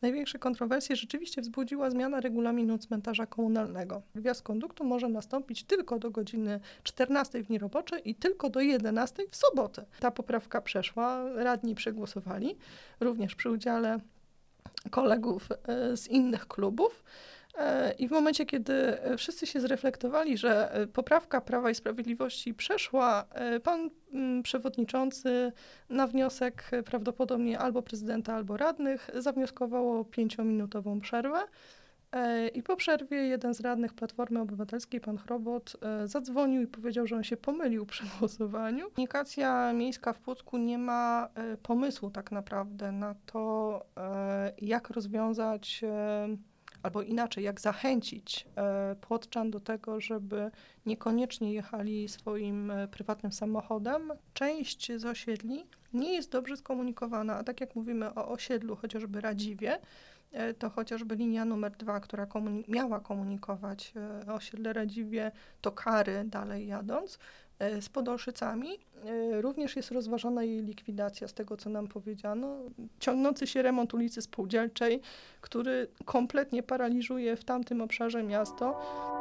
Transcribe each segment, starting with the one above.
Największe kontrowersje rzeczywiście wzbudziła zmiana regulaminu cmentarza komunalnego. Wjazd konduktu może nastąpić tylko do godziny 14 w dni robocze i tylko do 11 w sobotę. Ta poprawka przeszła, radni przegłosowali, również przy udziale kolegów z innych klubów. I w momencie, kiedy wszyscy się zreflektowali, że poprawka Prawa i Sprawiedliwości przeszła, pan przewodniczący na wniosek prawdopodobnie albo prezydenta, albo radnych zawnioskował o 5-minutową przerwę. I po przerwie jeden z radnych Platformy Obywatelskiej, pan Chrobot, zadzwonił i powiedział, że on się pomylił przy głosowaniu. Komunikacja miejska w Płocku nie ma pomysłu tak naprawdę na to, jak rozwiązać albo inaczej, jak zachęcić płockczan do tego, żeby niekoniecznie jechali swoim prywatnym samochodem. Część z osiedli nie jest dobrze skomunikowana, a tak jak mówimy o osiedlu chociażby Radziwie, to chociażby linia numer 2, która miała komunikować osiedle Radziwie, to Kary dalej jadąc, z Podolszycami. Również jest rozważana jej likwidacja, z tego co nam powiedziano. Ciągnący się remont ulicy Spółdzielczej, który kompletnie paraliżuje w tamtym obszarze miasto.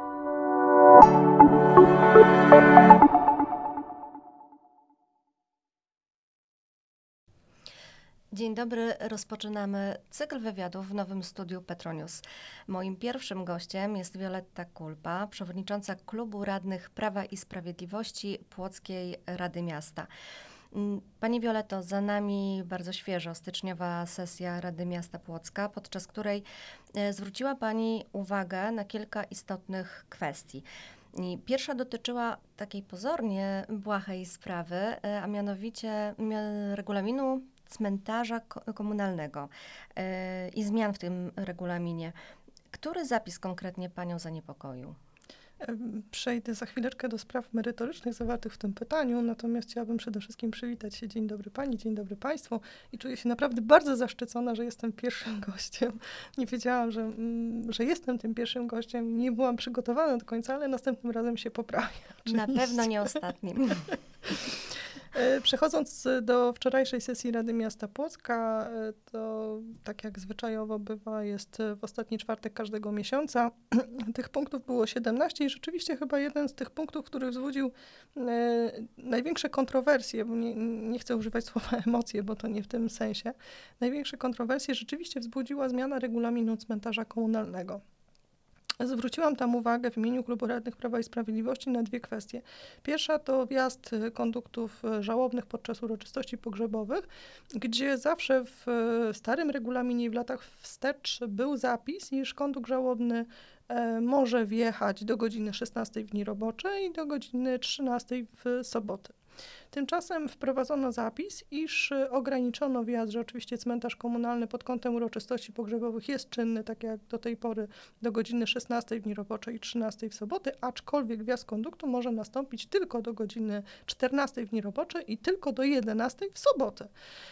Dzień dobry, rozpoczynamy cykl wywiadów w nowym studiu Petronius. Moim pierwszym gościem jest Wioletta Kulpa, przewodnicząca Klubu Radnych Prawa i Sprawiedliwości Płockiej Rady Miasta. Pani Wioletto, za nami bardzo świeżo styczniowa sesja Rady Miasta Płocka, podczas której zwróciła Pani uwagę na kilka istotnych kwestii. I pierwsza dotyczyła takiej pozornie błahej sprawy, a mianowicie regulaminu cmentarza komunalnego i zmian w tym regulaminie. Który zapis konkretnie Panią zaniepokoił? Przejdę za chwileczkę do spraw merytorycznych zawartych w tym pytaniu, natomiast chciałabym przede wszystkim przywitać się. Dzień dobry Pani, dzień dobry Państwu i czuję się naprawdę bardzo zaszczycona, że jestem pierwszym gościem. Nie wiedziałam, że jestem tym pierwszym gościem, nie byłam przygotowana do końca, ale następnym razem się poprawię. Na pewno nie ostatnim. Przechodząc do wczorajszej sesji Rady Miasta Płocka, to tak jak zwyczajowo bywa, jest w ostatni czwartek każdego miesiąca. Tych punktów było 17 i rzeczywiście chyba jeden z tych punktów, który wzbudził największe kontrowersje, bo nie chcę używać słowa emocje, bo to nie w tym sensie. Największe kontrowersje rzeczywiście wzbudziła zmiana regulaminu cmentarza komunalnego. Zwróciłam tam uwagę w imieniu Klubu Radnych Prawa i Sprawiedliwości na dwie kwestie. Pierwsza to wjazd konduktów żałobnych podczas uroczystości pogrzebowych, gdzie zawsze w starym regulaminie i w latach wstecz był zapis, iż kondukt żałobny może wjechać do godziny 16 w dni robocze i do godziny 13 w sobotę. Tymczasem wprowadzono zapis, iż ograniczono wjazd, że oczywiście cmentarz komunalny pod kątem uroczystości pogrzebowych jest czynny, tak jak do tej pory, do godziny 16 w dni robocze i 13 w soboty, aczkolwiek wjazd konduktu może nastąpić tylko do godziny 14 w dni robocze i tylko do 11 w sobotę.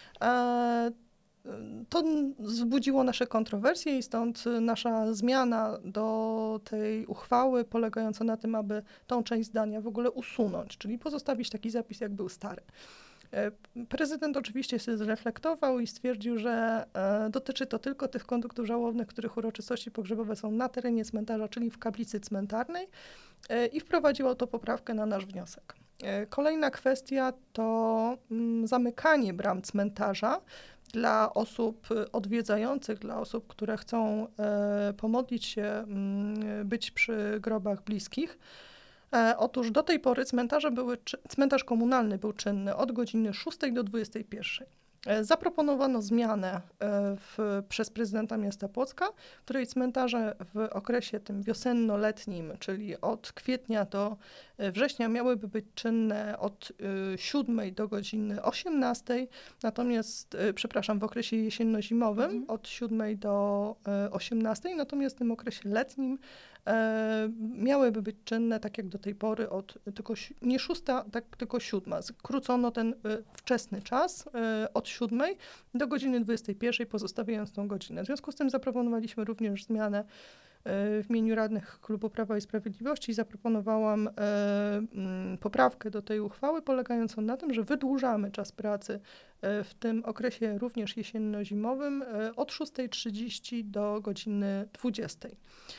To wzbudziło nasze kontrowersje i stąd nasza zmiana do tej uchwały polegająca na tym, aby tą część zdania w ogóle usunąć, czyli pozostawić taki zapis, jak był stary. Prezydent oczywiście się zreflektował i stwierdził, że dotyczy to tylko tych konduktów żałobnych, których uroczystości pogrzebowe są na terenie cmentarza, czyli w kaplicy cmentarnej i wprowadził autopoprawkę na nasz wniosek. Kolejna kwestia to zamykanie bram cmentarza dla osób odwiedzających, dla osób, które chcą pomodlić się, być przy grobach bliskich. Otóż do tej pory cmentarz komunalny był czynny od godziny 6 do 21. Zaproponowano zmianę przez prezydenta miasta Płocka, w której cmentarze w okresie tym wiosenno-letnim, czyli od kwietnia do września, miałyby być czynne od 7 do godziny 18, natomiast, w okresie jesienno-zimowym od 7 do 18, natomiast w tym okresie letnim miałyby być czynne, tak jak do tej pory, nie 6, tylko 7. Skrócono ten wczesny czas od 7 do godziny 21, pozostawiając tą godzinę. W związku z tym zaproponowaliśmy również zmianę w imieniu radnych Klubu Prawa i Sprawiedliwości zaproponowałam poprawkę do tej uchwały polegającą na tym, że wydłużamy czas pracy w tym okresie również jesienno-zimowym od 6:30 do godziny 20:00.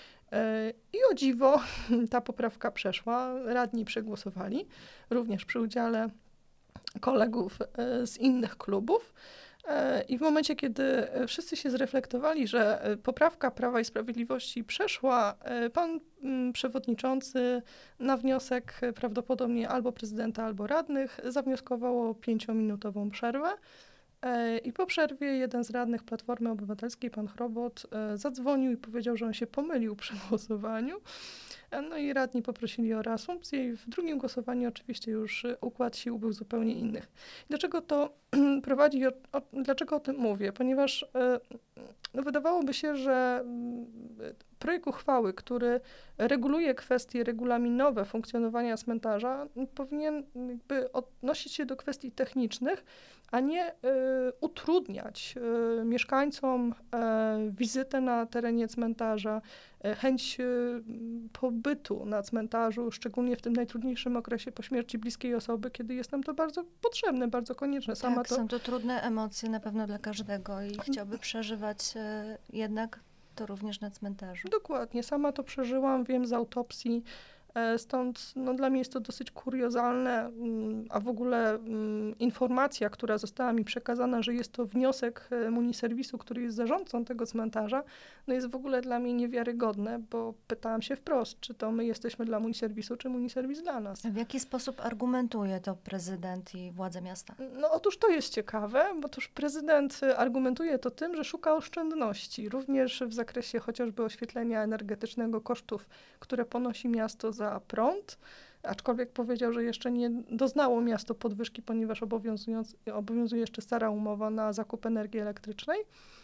I o dziwo ta poprawka przeszła, radni przegłosowali, również przy udziale kolegów z innych klubów. I w momencie, kiedy wszyscy się zreflektowali, że poprawka Prawa i Sprawiedliwości przeszła, pan przewodniczący na wniosek prawdopodobnie albo prezydenta, albo radnych zawnioskował o 5-minutową przerwę. I po przerwie jeden z radnych Platformy Obywatelskiej, pan Chrobot, zadzwonił i powiedział, że on się pomylił przy głosowaniu. No i radni poprosili o reasumpcję i w drugim głosowaniu oczywiście już układ sił był zupełnie inny. Dlaczego to prowadzi, dlaczego o tym mówię? Ponieważ no wydawałoby się, że projekt uchwały, który reguluje kwestie regulaminowe funkcjonowania cmentarza, powinien jakby odnosić się do kwestii technicznych, a nie utrudniać mieszkańcom wizytę na terenie cmentarza, chęć pobytu na cmentarzu, szczególnie w tym najtrudniejszym okresie po śmierci bliskiej osoby, kiedy jest nam to bardzo potrzebne, bardzo konieczne. Są to trudne emocje na pewno dla każdego i chciałby przeżywać jednak to również na cmentarzu. Dokładnie, sama to przeżyłam, wiem z autopsji, stąd no, dla mnie jest to dosyć kuriozalne, a w ogóle informacja, która została mi przekazana, że jest to wniosek Muniserwisu, który jest zarządcą tego cmentarza, no jest w ogóle dla mnie niewiarygodne, bo pytałam się wprost, czy to my jesteśmy dla Muniserwisu, czy Muniserwis dla nas. W jaki sposób argumentuje to prezydent i władze miasta? No otóż to jest ciekawe, bo otóż prezydent argumentuje to tym, że szuka oszczędności, również w zakresie chociażby oświetlenia energetycznego, kosztów, które ponosi miasto za prąd, aczkolwiek powiedział, że jeszcze nie doznało miasto podwyżki, ponieważ obowiązuje jeszcze stara umowa na zakup energii elektrycznej.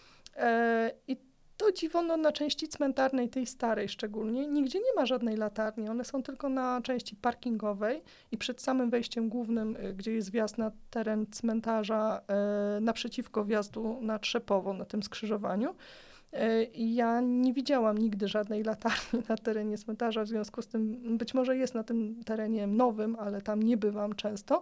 I to dziwo, no, na części cmentarnej, tej starej szczególnie, nigdzie nie ma żadnej latarni. One są tylko na części parkingowej i przed samym wejściem głównym, gdzie jest wjazd na teren cmentarza, naprzeciwko wjazdu na Trzepowo, na tym skrzyżowaniu. Ja nie widziałam nigdy żadnej latarni na terenie cmentarza, w związku z tym być może jest na tym terenie nowym, ale tam nie bywam często.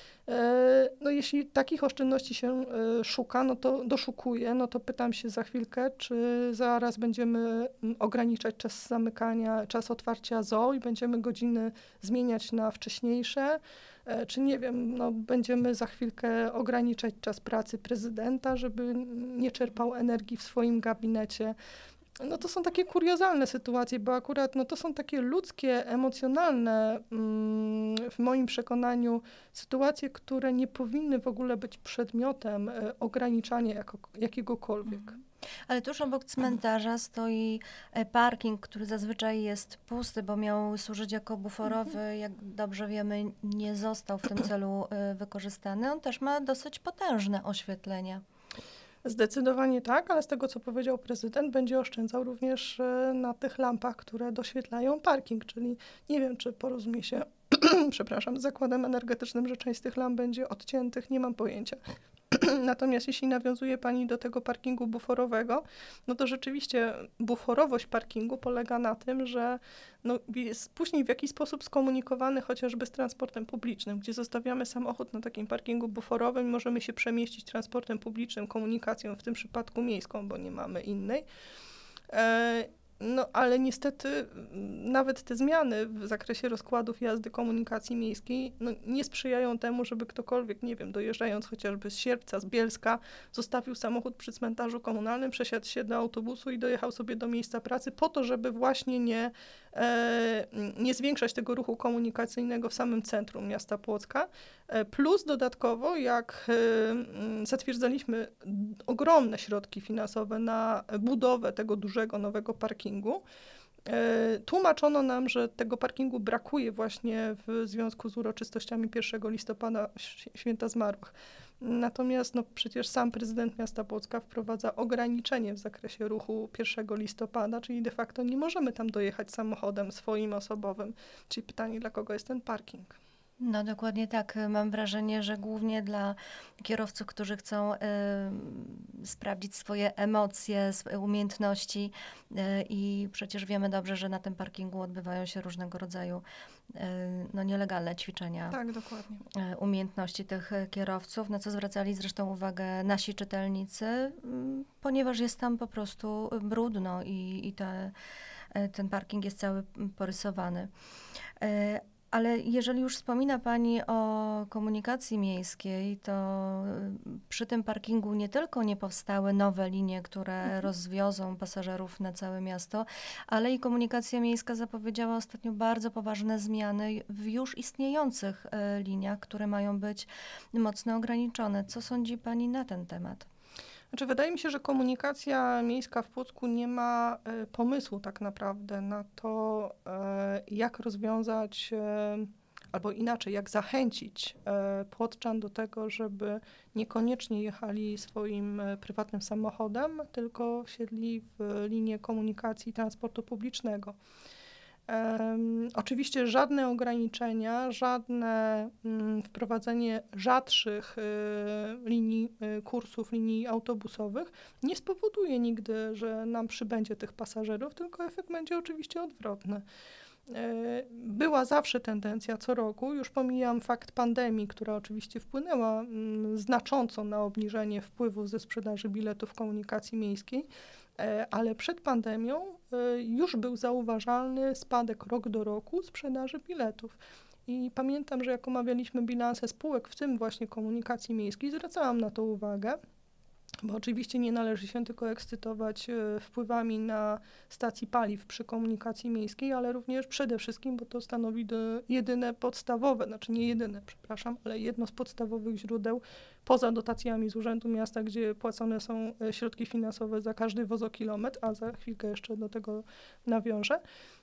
No jeśli takich oszczędności się szuka, no to doszukuje, no to pytam się za chwilkę, czy zaraz będziemy ograniczać czas zamykania, czas otwarcia zoo i będziemy godziny zmieniać na wcześniejsze, czy nie wiem, no będziemy za chwilkę ograniczać czas pracy prezydenta, żeby nie czerpał energii w swoim gabinecie. No to są takie kuriozalne sytuacje, bo akurat no to są takie ludzkie, emocjonalne, w moim przekonaniu, sytuacje, które nie powinny w ogóle być przedmiotem ograniczania jakiegokolwiek. Ale tuż obok cmentarza stoi parking, który zazwyczaj jest pusty, bo miał służyć jako buforowy. Jak dobrze wiemy, nie został w tym celu wykorzystany. On też ma dosyć potężne oświetlenie. Zdecydowanie tak, ale z tego, co powiedział prezydent, będzie oszczędzał również na tych lampach, które doświetlają parking, czyli nie wiem, czy porozumie się, przepraszam, z zakładem energetycznym, że część z tych lamp będzie odciętych, nie mam pojęcia. Natomiast jeśli nawiązuje pani do tego parkingu buforowego, no to rzeczywiście buforowość parkingu polega na tym, że no jest później w jakiś sposób skomunikowany chociażby z transportem publicznym, gdzie zostawiamy samochód na takim parkingu buforowym, możemy się przemieścić transportem publicznym, komunikacją, w tym przypadku miejską, bo nie mamy innej. No ale niestety nawet te zmiany w zakresie rozkładów jazdy komunikacji miejskiej no, nie sprzyjają temu, żeby ktokolwiek, nie wiem, dojeżdżając chociażby z Sierpca, z Bielska, zostawił samochód przy cmentarzu komunalnym, przesiadł się do autobusu i dojechał sobie do miejsca pracy po to, żeby właśnie nie zwiększać tego ruchu komunikacyjnego w samym centrum miasta Płocka. Plus dodatkowo, jak zatwierdzaliśmy ogromne środki finansowe na budowę tego dużego, nowego parkingu, tłumaczono nam, że tego parkingu brakuje właśnie w związku z uroczystościami 1 listopada, Święta Zmarłych. Natomiast no, przecież sam prezydent miasta Płocka wprowadza ograniczenie w zakresie ruchu 1 listopada, czyli de facto nie możemy tam dojechać samochodem swoim osobowym. Czyli pytanie, dla kogo jest ten parking? No dokładnie tak. Mam wrażenie, że głównie dla kierowców, którzy chcą sprawdzić swoje emocje, swoje umiejętności i przecież wiemy dobrze, że na tym parkingu odbywają się różnego rodzaju no, nielegalne ćwiczenia Tak, dokładnie. umiejętności tych kierowców, na co zwracali zresztą uwagę nasi czytelnicy, ponieważ jest tam po prostu brudno i ten parking jest cały porysowany. Ale jeżeli już wspomina Pani o komunikacji miejskiej, to przy tym parkingu nie tylko nie powstały nowe linie, które rozwiozą pasażerów na całe miasto, ale i komunikacja miejska zapowiedziała ostatnio bardzo poważne zmiany w już istniejących liniach, które mają być mocno ograniczone. Co sądzi Pani na ten temat? Znaczy, wydaje mi się, że komunikacja miejska w Płocku nie ma pomysłu tak naprawdę na to, jak rozwiązać, albo inaczej, jak zachęcić płockczan do tego, żeby niekoniecznie jechali swoim prywatnym samochodem, tylko wsiedli w linię komunikacji transportu publicznego. Oczywiście żadne ograniczenia, żadne wprowadzenie rzadszych linii kursów, linii autobusowych nie spowoduje nigdy, że nam przybędzie tych pasażerów, tylko efekt będzie oczywiście odwrotny. Była zawsze tendencja co roku, już pomijam fakt pandemii, która oczywiście wpłynęła znacząco na obniżenie wpływów ze sprzedaży biletów w komunikacji miejskiej, ale przed pandemią już był zauważalny spadek rok do roku sprzedaży biletów. I pamiętam, że jak omawialiśmy bilanse spółek, w tym właśnie komunikacji miejskiej, zwracałam na to uwagę, bo oczywiście nie należy się tylko ekscytować wpływami na stacji paliw przy komunikacji miejskiej, ale również przede wszystkim, bo to stanowi jedyne podstawowe, znaczy nie jedyne, przepraszam, ale jedno z podstawowych źródeł poza dotacjami z Urzędu Miasta, gdzie płacone są środki finansowe za każdy wozokilometr, a za chwilkę jeszcze do tego nawiążę.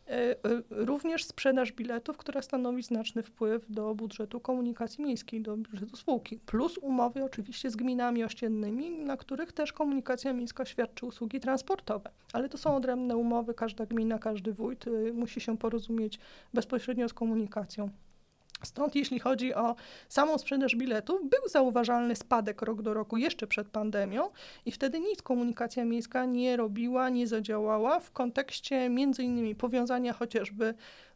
Również sprzedaż biletów, która stanowi znaczny wpływ do budżetu komunikacji miejskiej, do budżetu spółki, plus umowy oczywiście z gminami ościennymi, na których też komunikacja miejska świadczy usługi transportowe. Ale to są odrębne umowy, każda gmina, każdy wójt musi się porozumieć bezpośrednio z komunikacją. Stąd jeśli chodzi o samą sprzedaż biletów, był zauważalny spadek rok do roku jeszcze przed pandemią i wtedy nic komunikacja miejska nie robiła, nie zadziałała w kontekście między innymi powiązania chociażby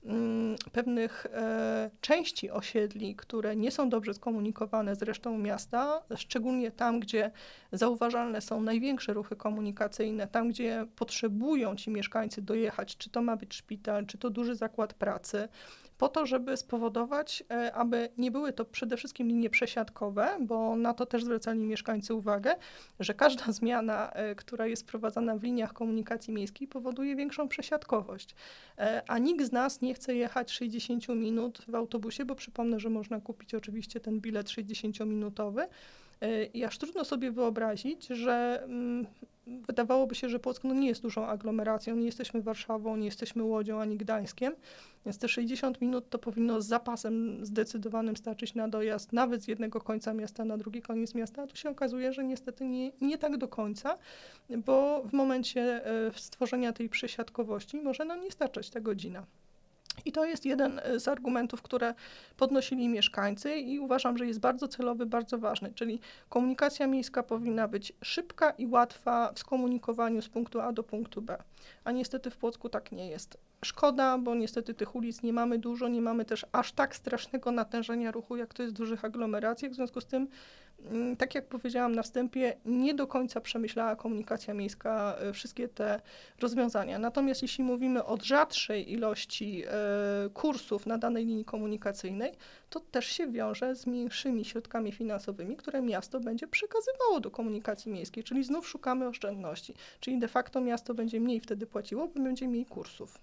pewnych części osiedli, które nie są dobrze skomunikowane z resztą miasta, szczególnie tam, gdzie zauważalne są największe ruchy komunikacyjne, tam, gdzie potrzebują ci mieszkańcy dojechać, czy to ma być szpital, czy to duży zakład pracy, po to, żeby spowodować, aby nie były to przede wszystkim linie przesiadkowe, bo na to też zwracali mieszkańcy uwagę, że każda zmiana, która jest wprowadzana w liniach komunikacji miejskiej, powoduje większą przesiadkowość. A nikt z nas nie chce jechać 60 minut w autobusie, bo przypomnę, że można kupić oczywiście ten bilet 60-minutowy. I aż trudno sobie wyobrazić, że wydawałoby się, że Płock nie jest dużą aglomeracją, nie jesteśmy Warszawą, nie jesteśmy Łodzią ani Gdańskiem, więc te 60 minut to powinno z zapasem zdecydowanym starczyć na dojazd nawet z jednego końca miasta na drugi koniec miasta, a tu się okazuje, że niestety nie tak do końca, bo w momencie stworzenia tej przesiadkowości może nam nie starczać ta godzina. I to jest jeden z argumentów, które podnosili mieszkańcy i uważam, że jest bardzo celowy, bardzo ważny, czyli komunikacja miejska powinna być szybka i łatwa w skomunikowaniu z punktu A do punktu B, a niestety w Płocku tak nie jest. Szkoda, bo niestety tych ulic nie mamy dużo, nie mamy też aż tak strasznego natężenia ruchu, jak to jest w dużych aglomeracjach, w związku z tym, tak jak powiedziałam na wstępie, nie do końca przemyślała komunikacja miejska wszystkie te rozwiązania. Natomiast jeśli mówimy o rzadszej ilości kursów na danej linii komunikacyjnej, to też się wiąże z mniejszymi środkami finansowymi, które miasto będzie przekazywało do komunikacji miejskiej, czyli znów szukamy oszczędności. Czyli de facto miasto będzie mniej wtedy płaciło, bo będzie mniej kursów.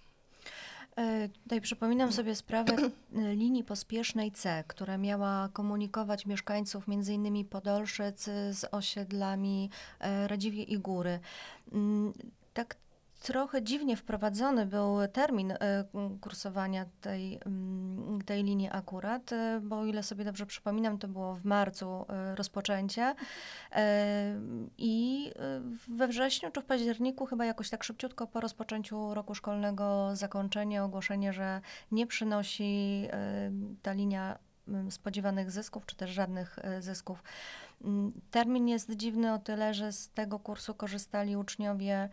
Tutaj przypominam sobie sprawę linii pospiesznej C, która miała komunikować mieszkańców m.in. Podolszyc z osiedlami Radziwie i Góry. Tak trochę dziwnie wprowadzony był termin kursowania tej linii akurat, bo o ile sobie dobrze przypominam, to było w marcu rozpoczęcie i we wrześniu czy w październiku chyba jakoś tak szybciutko po rozpoczęciu roku szkolnego zakończenie, ogłoszenie, że nie przynosi ta linia spodziewanych zysków, czy też żadnych zysków. Termin jest dziwny o tyle, że z tego kursu korzystali uczniowie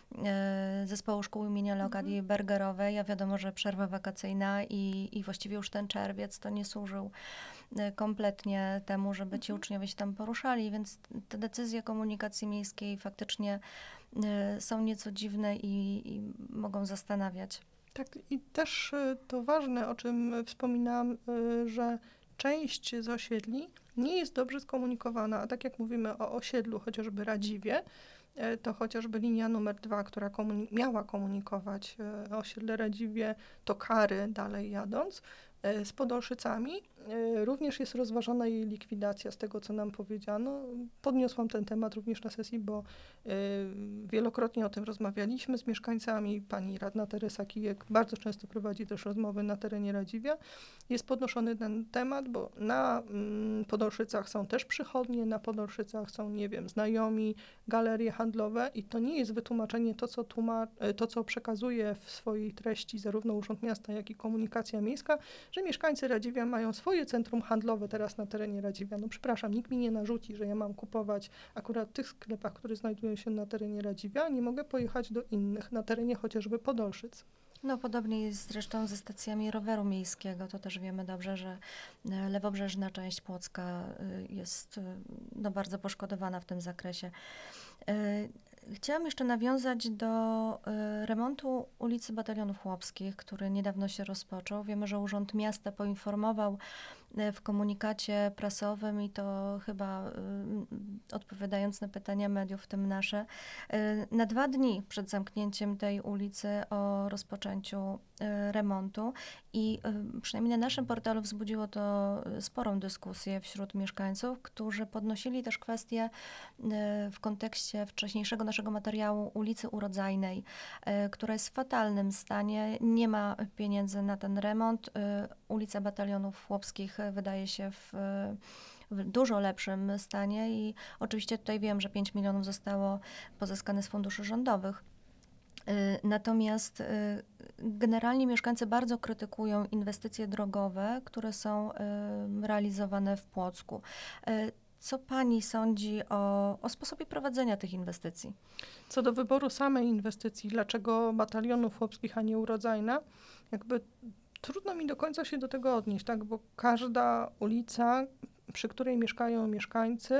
Zespołu Szkół imienia Leokadii Bergerowej, a wiadomo, że przerwa wakacyjna i właściwie już ten czerwiec to nie służył kompletnie temu, żeby ci uczniowie się tam poruszali, więc te decyzje komunikacji miejskiej faktycznie są nieco dziwne i mogą zastanawiać. Tak, i też to ważne, o czym wspominałam, że część z osiedli nie jest dobrze skomunikowana, a tak jak mówimy o osiedlu, chociażby Radziwie, to chociażby linia numer 2, która miała komunikować osiedle Radziwie, to Kary dalej jadąc, z Podolszycami. Również jest rozważana jej likwidacja, z tego co nam powiedziano. Podniosłam ten temat również na sesji, bo wielokrotnie o tym rozmawialiśmy z mieszkańcami. Pani radna Teresa Kijek bardzo często prowadzi też rozmowy na terenie Radziwia. Jest podnoszony ten temat, bo na Podolszycach są też przychodnie, na Podolszycach są, nie wiem, znajomi, galerie handlowe i to nie jest wytłumaczenie to, co przekazuje w swojej treści zarówno Urząd Miasta, jak i komunikacja miejska, że mieszkańcy Radziwia mają swoje centrum handlowe teraz na terenie Radziwia. No przepraszam, nikt mi nie narzuci, że ja mam kupować akurat w tych sklepach, które znajdują się na terenie Radziwia, a nie mogę pojechać do innych na terenie chociażby Podolszyc. No podobnie jest zresztą ze stacjami roweru miejskiego. To też wiemy dobrze, że lewobrzeżna część Płocka jest bardzo poszkodowana w tym zakresie. Chciałam jeszcze nawiązać do remontu ulicy Batalionów Chłopskich, który niedawno się rozpoczął. Wiemy, że Urząd Miasta poinformował w komunikacie prasowym i to chyba odpowiadając na pytania mediów, w tym nasze, na 2 dni przed zamknięciem tej ulicy o rozpoczęciu remontu i przynajmniej na naszym portalu wzbudziło to sporą dyskusję wśród mieszkańców, którzy podnosili też kwestię w kontekście wcześniejszego naszego materiału ulicy Urodzajnej, która jest w fatalnym stanie, nie ma pieniędzy na ten remont. Ulica Batalionów Chłopskich wydaje się w dużo lepszym stanie i oczywiście tutaj wiem, że 5 milionów zostało pozyskane z funduszy rządowych. Natomiast generalnie mieszkańcy bardzo krytykują inwestycje drogowe, które są realizowane w Płocku. Co pani sądzi o sposobie prowadzenia tych inwestycji? Co do wyboru samej inwestycji, dlaczego Batalionów Chłopskich, a nie Urodzajna, jakby trudno mi do końca się do tego odnieść, tak? Bo każda ulica, przy której mieszkają mieszkańcy,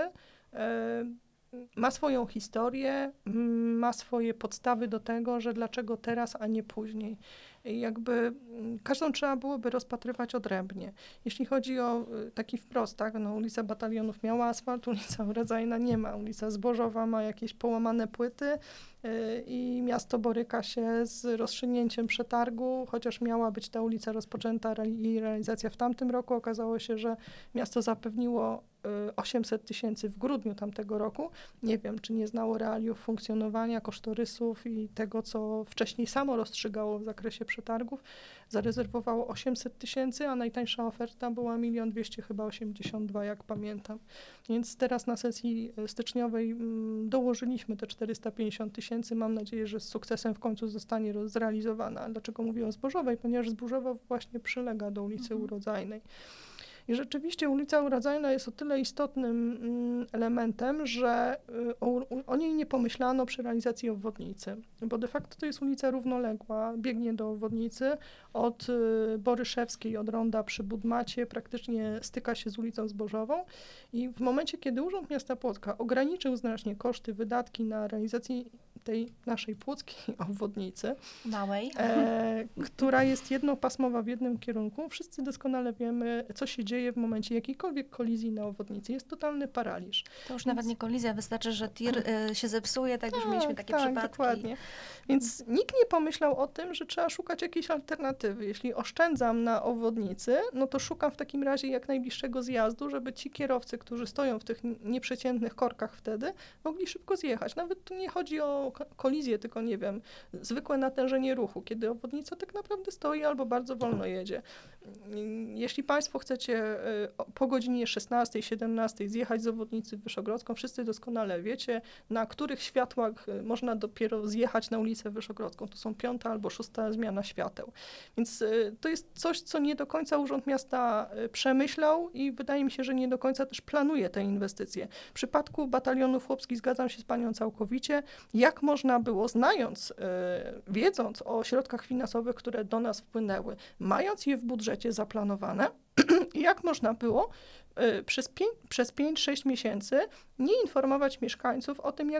ma swoją historię, ma swoje podstawy do tego, że dlaczego teraz, a nie później. I jakby każdą trzeba byłoby rozpatrywać odrębnie. Jeśli chodzi o taki wprost, tak, no ulica Batalionów miała asfalt, ulica Urodzajna nie ma, ulica Zbożowa ma jakieś połamane płyty i miasto boryka się z rozstrzygnięciem przetargu, chociaż miała być ta ulica rozpoczęta i realizacja w tamtym roku. Okazało się, że miasto zapewniło 800 000 w grudniu tamtego roku. Nie wiem, czy nie znało realiów funkcjonowania, kosztorysów i tego, co wcześniej samo rozstrzygało w zakresie przetargów. Zarezerwowało 800 000, a najtańsza oferta była 1 200 chyba 82, jak pamiętam. Więc teraz na sesji styczniowej dołożyliśmy te 450 000. Mam nadzieję, że z sukcesem w końcu zostanie zrealizowana. Dlaczego mówię o Zbożowej? Ponieważ Zbożowa właśnie przylega do ulicy Urodzajnej. I rzeczywiście ulica Urodzajna jest o tyle istotnym elementem, że o niej nie pomyślano przy realizacji obwodnicy, bo de facto to jest ulica równoległa, biegnie do obwodnicy od Boryszewskiej, od ronda przy Budmacie, praktycznie styka się z ulicą Zbożową i w momencie, kiedy Urząd Miasta Płocka ograniczył znacznie koszty, wydatki na realizację tej naszej płockiej obwodnicy, małej, która jest jednopasmowa w jednym kierunku, wszyscy doskonale wiemy, co się dzieje w momencie jakiejkolwiek kolizji na obwodnicy. Jest totalny paraliż. To już nawet nie kolizja, wystarczy, że tir się zepsuje, tak już mieliśmy takie przypadki. Dokładnie. Więc nikt nie pomyślał o tym, że trzeba szukać jakiejś alternatywy. Jeśli oszczędzam na obwodnicy, no to szukam w takim razie jak najbliższego zjazdu, żeby ci kierowcy, którzy stoją w tych nieprzeciętnych korkach wtedy, mogli szybko zjechać. Nawet tu nie chodzi o o kolizję, tylko nie wiem, zwykłe natężenie ruchu, kiedy obwodnica tak naprawdę stoi albo bardzo wolno jedzie. Jeśli Państwo chcecie po godzinie 16, 17 zjechać z obwodnicy Wyszogrodzką, wszyscy doskonale wiecie, na których światłach można dopiero zjechać na ulicę Wyszogrodzką. To są 5. albo 6. zmiana świateł. Więc to jest coś, co nie do końca Urząd Miasta przemyślał i wydaje mi się, że nie do końca też planuje te inwestycje. W przypadku batalionów chłopskich zgadzam się z Panią całkowicie. Jak można było, wiedząc o środkach finansowych, które do nas wpłynęły, mając je w budżecie zaplanowane, jak można było przez 5-6 miesięcy nie informować mieszkańców o tym,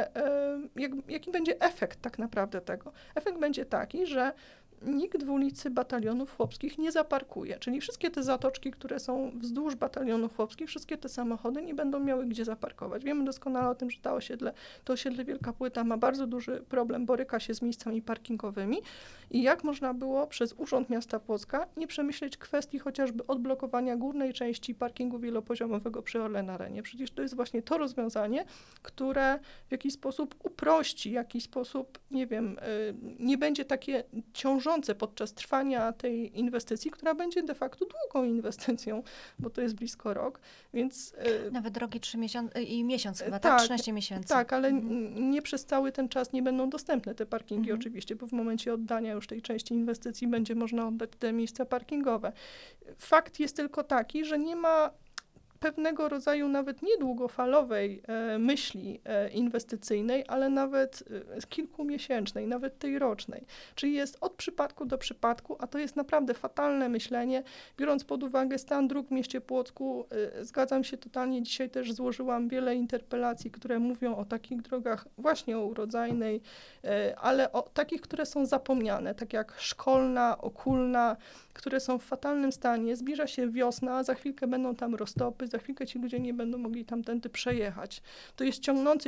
jaki będzie efekt tak naprawdę tego. Efekt będzie taki, że nikt w ulicy Batalionów Chłopskich nie zaparkuje, czyli wszystkie te zatoczki, które są wzdłuż Batalionów Chłopskich, wszystkie te samochody nie będą miały gdzie zaparkować. Wiemy doskonale o tym, że to osiedle Wielka Płyta ma bardzo duży problem, boryka się z miejscami parkingowymi i jak można było przez Urząd Miasta Płocka nie przemyśleć kwestii chociażby odblokowania górnej części parkingu wielopoziomowego przy Orlen Arenie. Przecież to jest właśnie to rozwiązanie, które w jakiś sposób uprości, w jakiś sposób, nie wiem, nie będzie takie ciążące podczas trwania tej inwestycji, która będzie de facto długą inwestycją, bo to jest blisko rok, więc... Nawet drogi 3 miesiące i miesiąc chyba, tak? 13 miesięcy. Tak, ale nie przez cały ten czas nie będą dostępne te parkingi oczywiście, bo w momencie oddania już tej części inwestycji będzie można oddać te miejsca parkingowe. Fakt jest tylko taki, że nie ma pewnego rodzaju nawet niedługofalowej myśli inwestycyjnej, ale nawet kilkumiesięcznej, nawet tej rocznej. Czyli jest od przypadku do przypadku, a to jest naprawdę fatalne myślenie, biorąc pod uwagę stan dróg w mieście Płocku. Zgadzam się totalnie, dzisiaj też złożyłam wiele interpelacji, które mówią o takich drogach właśnie o Urodzajnej, ale o takich, które są zapomniane, tak jak Szkolna, Okulna, które są w fatalnym stanie. Zbliża się wiosna, za chwilkę będą tam roztopy, za chwilkę ci ludzie nie będą mogli tamtędy przejechać. To jest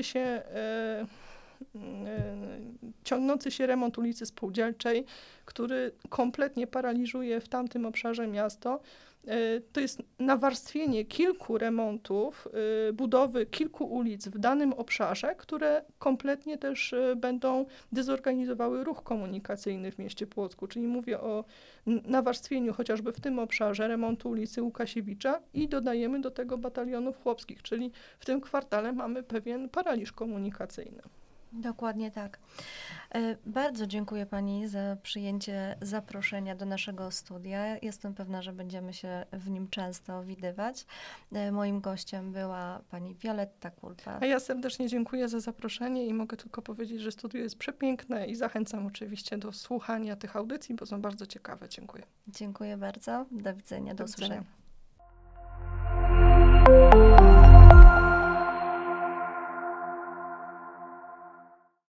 ciągnący się remont ulicy Spółdzielczej, który kompletnie paraliżuje w tamtym obszarze miasto. To jest nawarstwienie kilku remontów, budowy kilku ulic w danym obszarze, które kompletnie też będą dezorganizowały ruch komunikacyjny w mieście Płocku. Czyli mówię o nawarstwieniu chociażby w tym obszarze remontu ulicy Łukasiewicza i dodajemy do tego batalionów chłopskich, czyli w tym kwartale mamy pewien paraliż komunikacyjny. Dokładnie tak. Bardzo dziękuję Pani za przyjęcie zaproszenia do naszego studia. Jestem pewna, że będziemy się w nim często widywać. Moim gościem była Pani Wioletta Kulpa. A ja serdecznie dziękuję za zaproszenie i mogę tylko powiedzieć, że studio jest przepiękne i zachęcam oczywiście do słuchania tych audycji, bo są bardzo ciekawe. Dziękuję. Dziękuję bardzo. Do widzenia. Do usłyszenia.